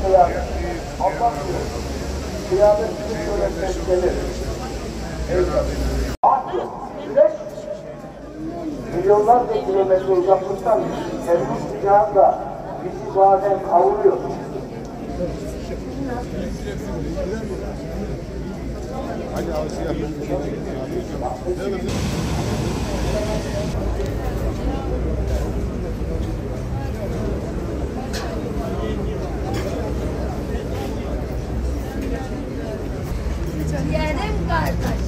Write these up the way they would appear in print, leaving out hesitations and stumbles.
kıyamet. Allah diyor. Kıyamet günü şöyle gelir. Güneş milyonlarca kilometre uzaklıktan kendi sıcağında bizi bazen kavuruyor. Hadi ağzı yapın. Yerim kardeş.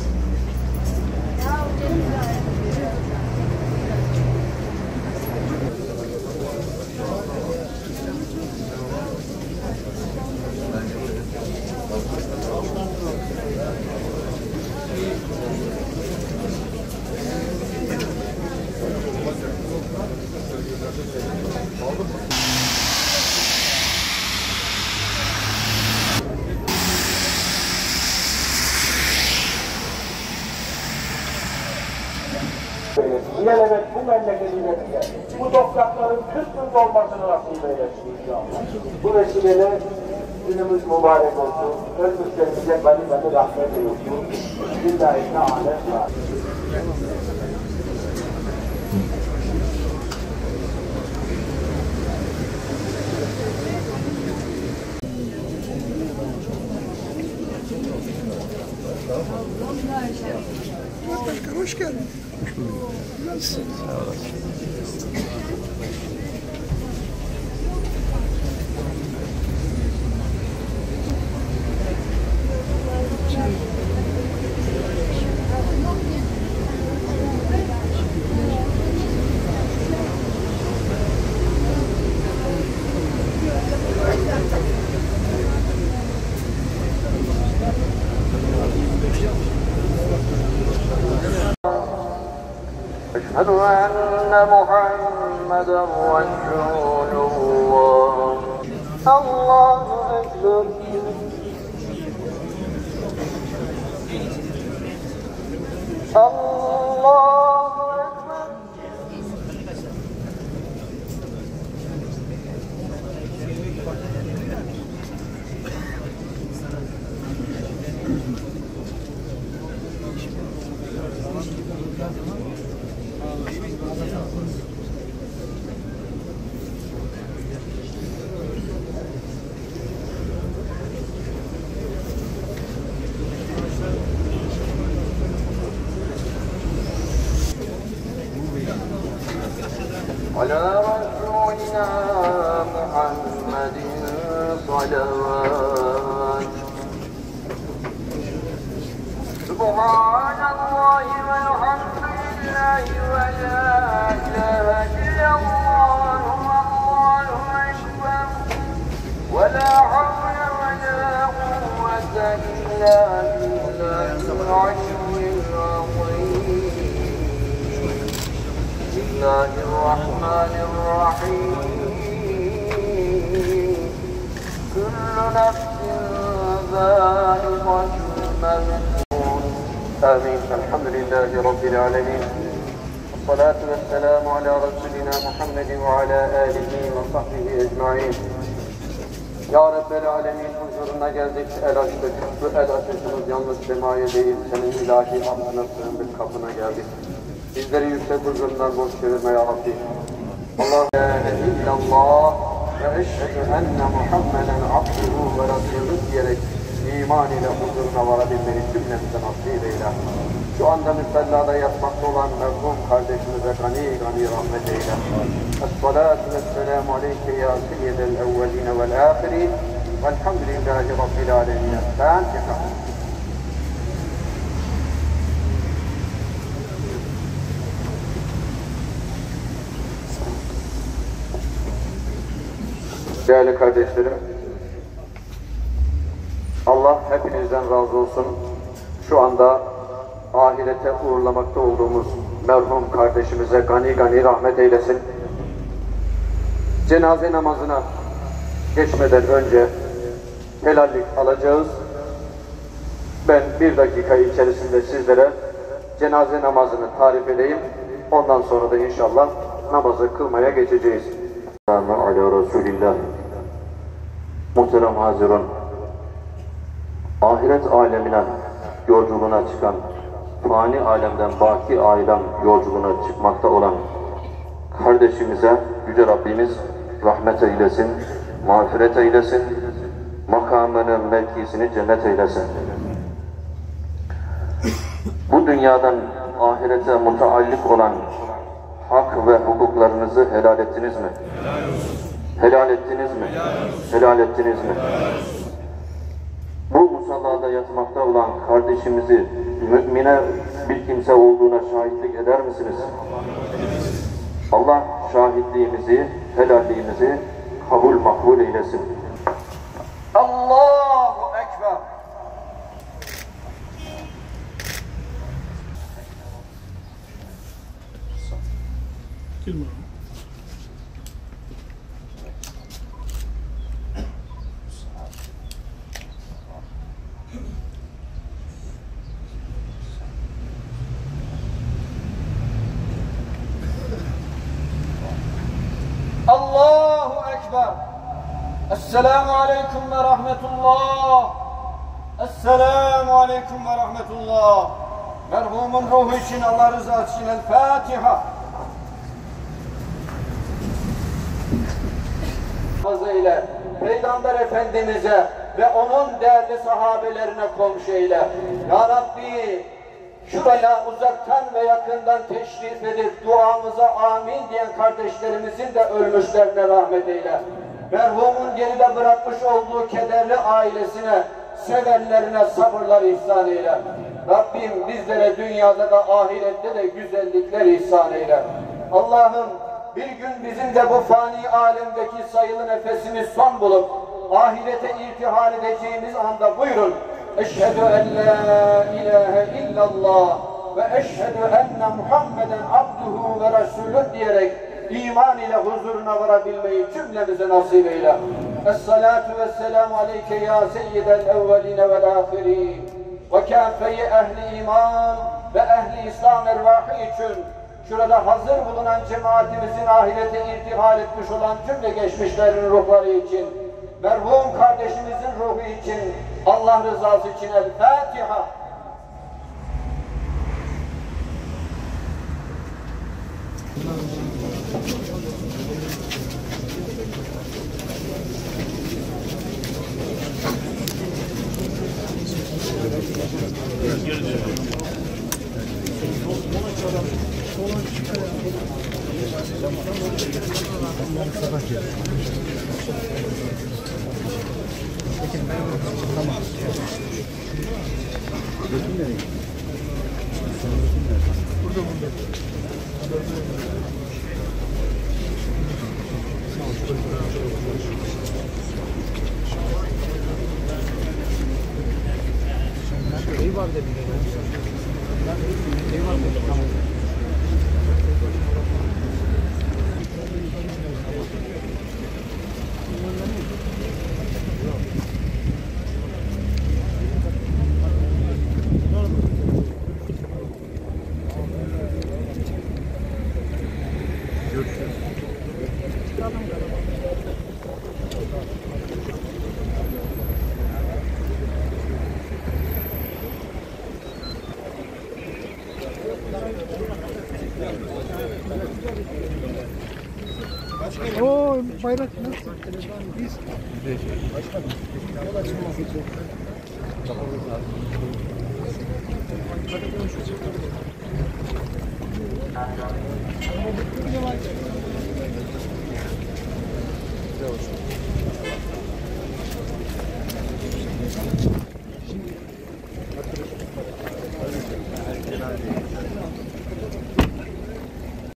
İlelebet bu memleketine bu toprakların 40 yıl olmasını nasip eylesin inşallah. Bu vesileyle günümüz mübarek olsun. Ölmüşlerimize gani rahmet eylesin. Lillahi Teala. Başkan hoş geldin. Nasılsın? Sağ olasın. أشهد أن محمدا رسول الله. الله أكبر. الله أكبر. على رسولنا محمد صلوات. سبحان الله والحمد لله ولا إله إلا الله والله أكبر ولا حول ولا قوة إلا بالله العلي العظيم. بسم الله الرحمن الرحيم. كل نفس ذائقة الموت. آمين. الحمد لله رب العالمين. والصلاة والسلام على رسولنا محمد وعلى آله وصحبه أجمعين. Ya Rabbel Alemin huzuruna geldik, el açtık. Bu el açışımız yalnız semaya değil, senin ilahi amına sığındık, kapına geldik. Bizleri yüksek huzurundan boş çevirme ya Rabbi. Allah la ilahe illallah ve eşhedü enne Muhammeden abduhu ve rasuluhu diyerek iman ile huzuruna varabilmeyi cümlemizden nasip eyle. Şu anda müsellada yatmakta olan merhum kardeşimize gani gani rahmet eyle. Es-salatu vesselamu aleyke ya seyyidel evveline vel ahirin. Velhamdülillahi Rabbil alemin. Fatiha. Değerli kardeşlerim, Allah hepinizden razı olsun. Şu anda ahirete uğurlamakta olduğumuz merhum kardeşimize gani gani rahmet eylesin. Cenaze namazına geçmeden önce helallik alacağız. Ben 1 dakika içerisinde sizlere cenaze namazını tarif edeyim. Ondan sonra da inşallah namazı kılmaya geçeceğiz. Ala Resulillah. Muhterem hazirun, ahiret alemine yolculuğuna çıkan, fani alemden baki alem yolculuğuna çıkmakta olan kardeşimize Yüce Rabbimiz rahmet eylesin, mağfiret eylesin, makamını, mevkisini cennet eylesin. Bu dünyadan ahirete mutaallik olan hak ve hukuklarınızı helal ettiniz mi? Helal ettiniz mi? Helal ettiniz mi? Bu musallada yatmakta olan kardeşimizi mümine bir kimse olduğuna şahitlik eder misiniz? Allah şahitliğimizi, helalliğimizi kabul makbul eylesin. Allahu Ekber. Kim Allahu Ekber. Esselamu Aleyküm ve Rahmetullah. Esselamu Aleyküm ve Rahmetullah. Merhumun ruhu için, Allah rızası için El Fatiha. Ile Peygamber Efendimiz'e ve onun değerli sahabelerine komşu eyle. Ya Rabbi, şuraya uzaktan ve yakından teşrif edip duamıza amin diyen kardeşlerimizin de ölmüşlerine rahmet eyle. Merhumun geride bırakmış olduğu kederli ailesine, sevenlerine sabırlar ihsan eyle. Rabbim bizlere dünyada da ahirette de güzellikler ihsan eyle. Allah'ım, bir gün bizim de bu fani alemdeki sayılı nefesimiz son bulup ahirete irtihal edeceğimiz anda buyurun. Eşhedü en la ilahe illallah ve eşhedü enne Muhammeden abduhu ve resulüh diyerek iman ile huzuruna varabilmeyi cümlemize nasip eyle. Es-salatu vesselamu aleyke ya seyyidel evveline vel ahirin ve kâfeyi ehli iman ve ehli İslam ervahı için şurada hazır bulunan cemaatimizin ahirete irtihal etmiş olan cümle geçmişlerin ruhları için, merhum kardeşimizin ruhu için, Allah rızası için El Fatiha. O bayrak nasıl? Biz. Başkanım.